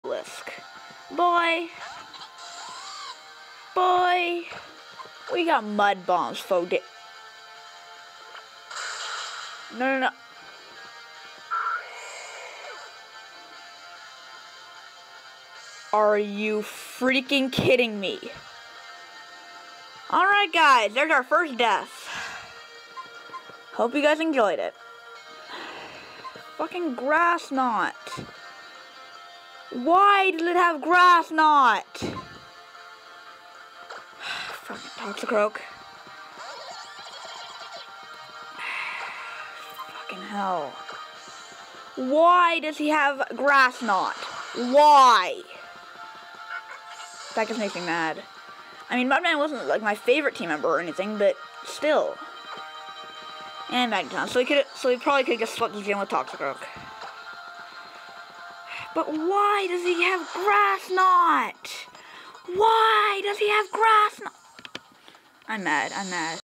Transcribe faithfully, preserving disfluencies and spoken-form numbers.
Lisk. Boy. Boy. We got mud bombs, folks. No, no, no. Are you freaking kidding me? Alright guys, there's our first death. Hope you guys enjoyed it. Fucking grass knot. Why does it have grass knot? Fucking Toxicroak. Fucking hell. Why does he have grass knot? Why? That just makes me mad. I mean, Mudman wasn't like my favorite team member or anything, but still. And Magneton, so he could, so he probably could just swept this game with Toxicroak. But why does he have grass knot? Why does he have grass knot? I'm mad. I'm mad.